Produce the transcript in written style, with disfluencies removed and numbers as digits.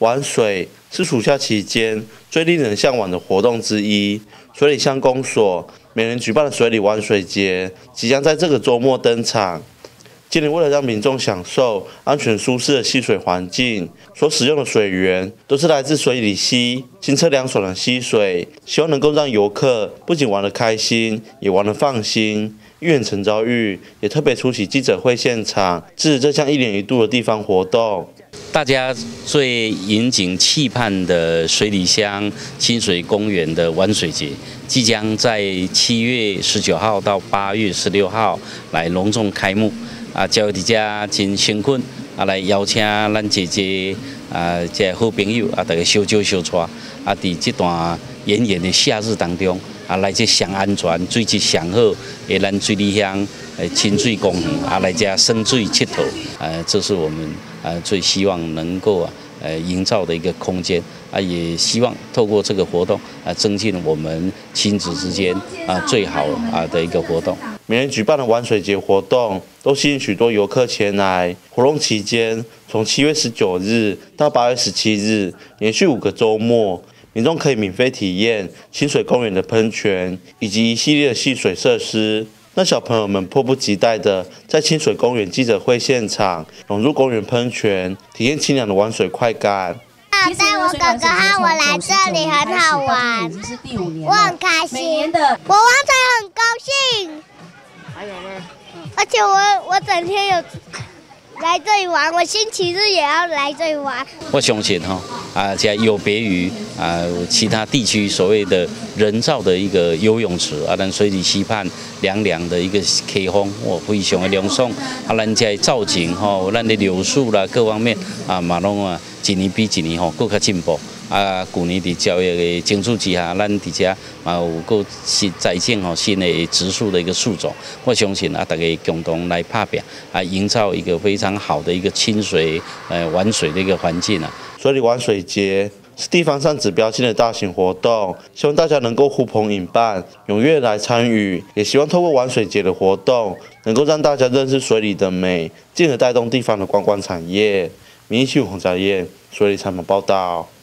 玩水是暑假期间最令人向往的活动之一。水里乡公所每年举办的水里玩水节即将在这个周末登场。今年为了让民众享受安全舒适的戏水环境，所使用的水源都是来自水里溪清澈凉爽的溪水，希望能够让游客不仅玩得开心，也玩得放心。议员陈昭玉也特别出席记者会现场，支持这项1年1度的地方活动。 大家最引颈期盼的水里乡清水公园的玩水节，即将在7月19号到8月16号来隆重开幕。教育大家真辛苦，来邀请咱这好朋友大家小酒小菜，在这段炎炎的夏日当中，来这上安全、水质上好的咱水里乡清水公园，来这生水佚佗，这是我们最希望能够营造的一个空间，也希望透过这个活动增进我们亲子之间最好的一个活动。 每年举办的玩水节活动都吸引许多游客前来。活动期间，从7月19日到8月17日，连续5个周末，民众可以免费体验清水公园的喷泉以及一系列的戏水设施。那小朋友们迫不及待的在清水公园记者会现场融入公园喷泉，体验清凉的玩水快感。 带我哥哥和我来这里很好玩，我很开心，我玩水很高兴。还有呢？而且我整天有来这里玩，我星期日也要来这里玩。 我相信这有别于其他地区所谓的人造的一个游泳池咱水里溪畔凉凉的一个溪风，非常的凉爽。咱这造景咱的柳树啦各方面嘛拢一年比一年更加进步。去年伫教育的争取之下，咱伫遮有个再建新的植树的一个树种。我相信大家共同来拍拼营造一个非常好的一个清水玩水的一个环境水里玩水节是地方上指标性的大型活动，希望大家能够呼朋引伴，踊跃来参与，也希望透过玩水节的活动，能够让大家认识水里的美，进而带动地方的观光产业。民意新闻洪家燕水里采访报道。